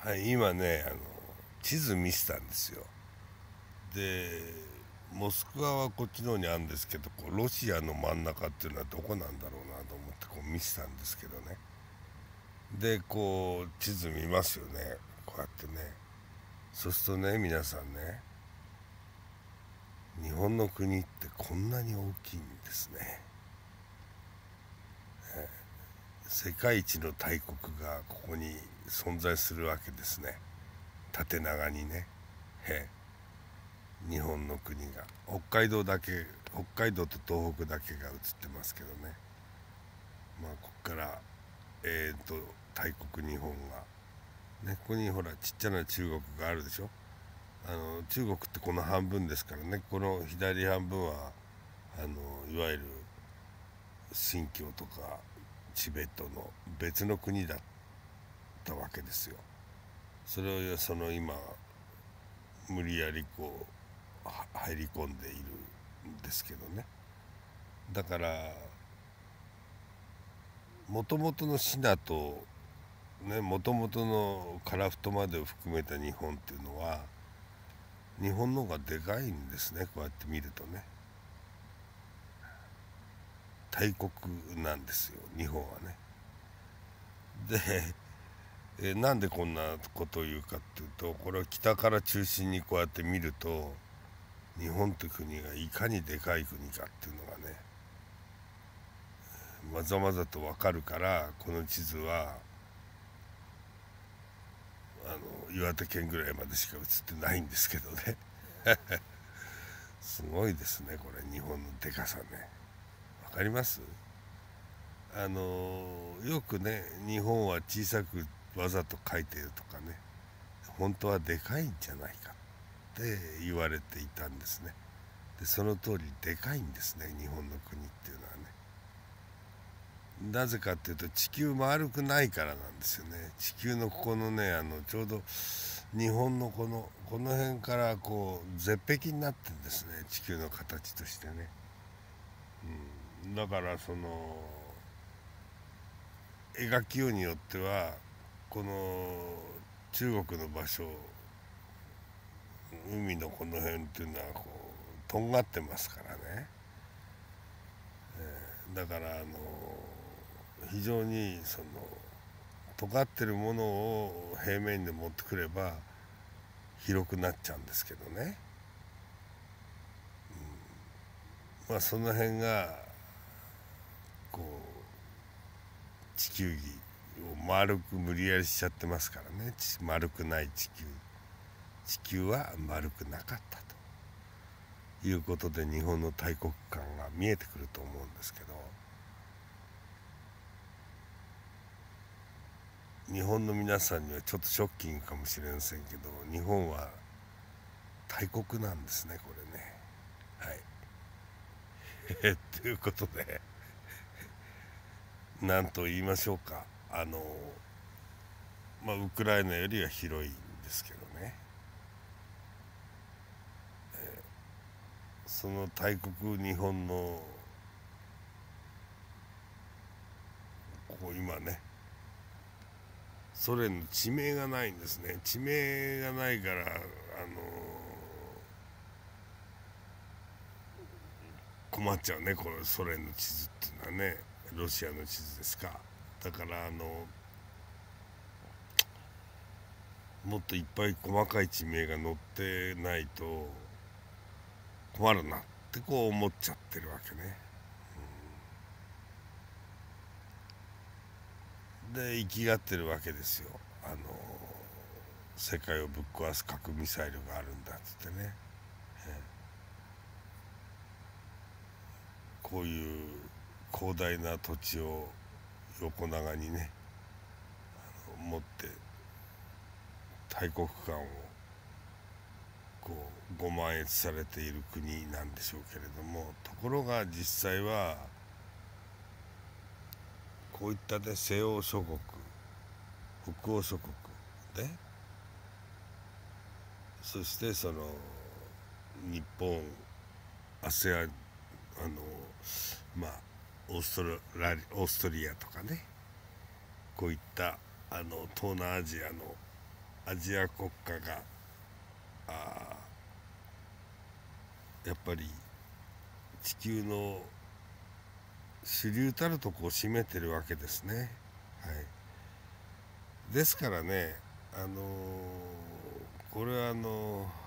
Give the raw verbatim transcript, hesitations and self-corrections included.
はい、今ねあの地図見せたんですよ。でモスクワはこっちの方にあるんですけど、こうロシアの真ん中っていうのはどこなんだろうなと思ってこう見せたんですけどね。でこう地図見ますよね、こうやってね。そうするとね、皆さんね、日本の国ってこんなに大きいんですね。世界一の大国がここに存在するわけですね。縦長にね。へ日本の国が北海道だけ、北海道と東北だけが映ってますけどね。まあここからえーと大国日本がね、ここにほらちっちゃな中国があるでしょ。あの中国ってこの半分ですからね。この左半分はあのいわゆる新疆とかチベットの別の国だったわけですよ。それをその今無理やりこう入り込んでいるんですけどね。だからもともとのシナとね、もともとの樺太までを含めた日本っていうのは日本の方がでかいんですね。こうやって見るとね、大国なんですよ日本はね。でえなんでこんなことを言うかっていうと、これは北から中心にこうやって見ると日本って国がいかにでかい国かっていうのがね、まざまざと分かるから、この地図はあの岩手県ぐらいまでしか映ってないんですけどねすごいですねこれ、日本のでかさね。わかります？あのよくね、日本は小さくわざと書いているとかね、本当はでかいんじゃないかって言われていたんですね。でその通りでかいんですね、日本の国っていうのはね。なぜかっていうと、地球丸くないからなんですよね。地球のここのね、あのちょうど日本のこのこの辺からこう絶壁になってるんですね、地球の形としてね。うん、だからその描きようによっては、この中国の場所、海のこの辺っていうのはこうとんがってますからね、えー、だからあの非常にその尖ってるものを平面で持ってくれば広くなっちゃうんですけどね、うん、まあその辺がこう地球儀を丸く無理やりしちゃってますからね。丸くない地球地球は丸くなかったということで、日本の大国感が見えてくると思うんですけど、日本の皆さんにはちょっとショッキングかもしれませんけど、日本は大国なんですね、これね。はいということで、何と言いましょうか、あのまあウクライナよりは広いんですけどね、えー、その大国日本のここ今ね、ソ連の地名がないんですね。地名がないから、あの困っちゃうね、このソ連の地図っていうのはね。ロシアの地図ですか。だからあのもっといっぱい細かい地名が載ってないと困るなってこう思っちゃってるわけね、うん、で生きがってるわけですよ。あの世界をぶっ壊す核ミサイルがあるんだっつってね、こういう広大な土地を横長にね持って大国間をこうご満悦されている国なんでしょうけれども、ところが実際はこういったね、西欧諸国北欧諸国で、そしてその日本 アセアン、あのまあオーストラリオーストリアとかね、こういったあの東南アジアのアジア国家があやっぱり地球の主流たるとこを占めてるわけですね。はい、ですからね、あのー、これはあのー